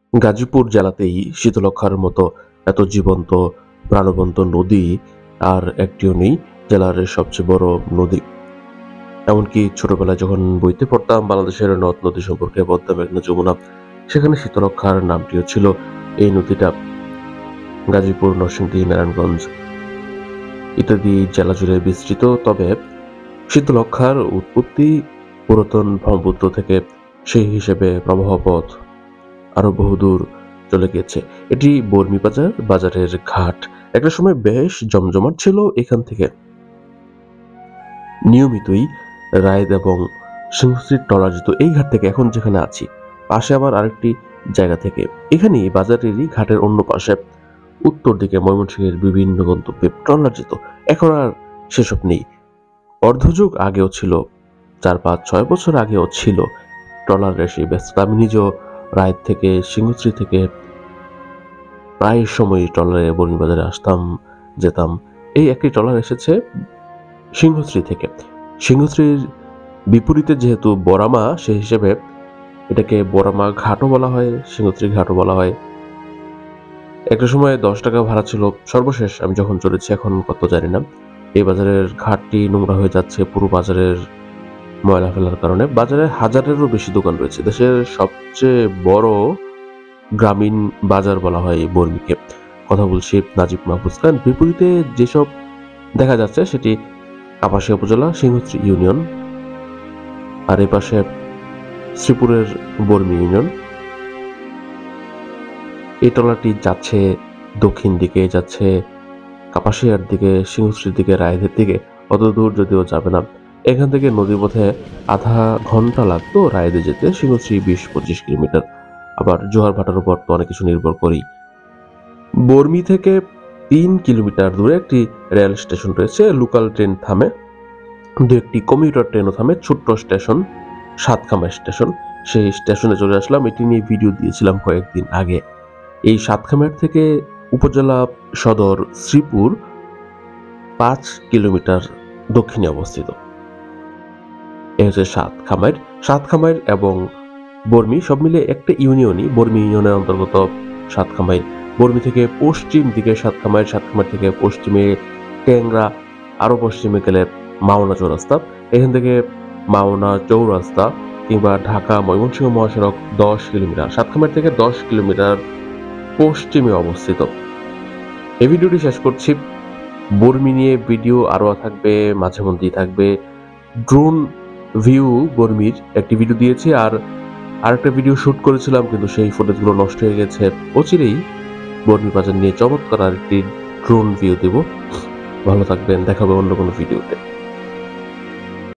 গাজীপুর জেলাতেই শীতলক্ষ্যার মতো এত জীবন্ত প্রাণবন্ত নদী আর একটিও নেই। জেলার সবচেয়ে বড় নদী। এমনকি ছোটবেলায় যখন বইতে পড়তাম বাংলাদেশের নদ নদী সম্পর্কে, পদ্মা, মেঘনা, যমুনা, সেখানে শীতলক্ষ্যার নামটিও ছিল। এই নদীটা গাজীপুর, নরসিংদী, নারায়ণগঞ্জ ইত্যাদি জেলা জুড়ে বিস্তৃত। তবে শীতলক্ষ্যার উৎপত্তি পুরাতন ব্রহ্মপুত্র থেকে, সেই হিসেবে প্রবাহ পথ আরো বহুদূর চলে গিয়েছে। এটি বর্মি বাজার, বাজারের ঘাট একটা সময় বেশ জমজমাট ছিল। এখান থেকে নিয়মিতই রায়েদ এবং সিংহশ্রীর ট্রলার যেত এই ঘাট থেকে। এখন যেখানে আছি পাশে আবার আরেকটি জায়গা থেকে। এখানেই বাজারেরই ঘাটের অন্য পাশে উত্তর দিকে ময়মনসিংহের বিভিন্ন গন্তব্যে ট্রলার যেত। এখন আর সেসব নেই। অর্ধযুগ আগেও ছিল, 4-5-6 বছর আগেও ছিল ট্রলারের সেই ব্যস্ততা। আমি নিজেও রায়েদ থেকে, সিংহশ্রী থেকে প্রায় সময় ট্রলারে বর্ণিবাজারে আসতাম, যেতাম। এই একটি ট্রলার এসেছে সিংহশ্রী থেকে। সিংহশ্রীর বিপরীতে যেহেতু বরামা, সেই হিসেবে এটাকে বরামা ঘাটও বলা হয়, সিংহশ্রী ঘাটও বলা হয়। একটা সময় 10 টাকা ভাড়া ছিল সর্বশেষ আমি যখন চলেছি, এখন কত জানি না। এই বাজারের ঘাটটি নোংরা হয়ে যাচ্ছে পুরো বাজারের ময়লা ফেলার কারণে। বাজারে হাজারেরও বেশি দোকান রয়েছে। দেশের সবচেয়ে বড় গ্রামীণ বাজার বলা হয় বর্মিকে। কথা বলছি নাজিব মাহফুজ খান। বিপরীতে যেসব দেখা যাচ্ছে সেটি কাপাসিয়া উপজেলা, সিংহশ্রী ইউনিয়ন, আর এই পাশে শ্রীপুরের বর্মি ইউনিয়ন। এই ট্রলারটি যাচ্ছে দক্ষিণ দিকে, যাচ্ছে কাপাসিয়ার দিকে, সিংহশ্রীর দিকে, রায়দের দিকে। অত দূর যদিও যাবে না। এখান থেকে নদীপথে আধা ঘন্টা লাগতো রায়দে যেতে, সিংহশ্রী 20-25 কিলোমিটার। আবার জোয়ার ভাটার উপর তো অনেক কিছু নির্ভর করেই। বর্মি থেকে 3 কিলোমিটার দূরে একটি রেল স্টেশন রয়েছে। লোকাল ট্রেন থামে, দু একটি কমিউটার ট্রেনও থামে। ছোট্ট স্টেশন, সাতখামাই স্টেশন। সেই স্টেশনে চলে আসলাম। এটি নিয়ে ভিডিও দিয়েছিলাম কয়েকদিন আগে। এই সাতখামাইয়ের থেকে উপজেলা সদর শ্রীপুর 5 কিলোমিটার দক্ষিণে অবস্থিত। এ হচ্ছে সাতখামাইর। সাতখামাইর এবং বর্মি সব মিলে একটা ইউনিয়নই। বর্মি ইউনিয়নের অন্তর্গত সাতখামাইর। বর্মি থেকে পশ্চিম দিকে সাতখামাইর, সাতখামাইর থেকে পশ্চিমে ট্যাংরা, আরো পশ্চিমে গেলে মাওনা চৌরাস্তা। এখান থেকে মাওনা চৌরাস্তা কিংবা ঢাকা ময়মনসিংহ মহাসড়ক 10 কিলোমিটার। সাতখামাইর থেকে 10 কিলোমিটার পশ্চিমে অবস্থিত। এই ভিডিওটি শেষ করছি। বর্মি নিয়ে ভিডিও আরো থাকবে, মাঝে মধ্যেই থাকবে। ড্রোন ভিউ বর্মির একটি ভিডিও দিয়েছি, আর আরেকটা ভিডিও শুট করেছিলাম কিন্তু সেই ফুটেজগুলো নষ্ট হয়ে গেছে। অচিরেই বর্মি বাজার নিয়ে চমৎকার আরেকটি ড্রোন ভিউ দেব। ভালো থাকবেন, দেখা হবে অন্য কোনো ভিডিওতে।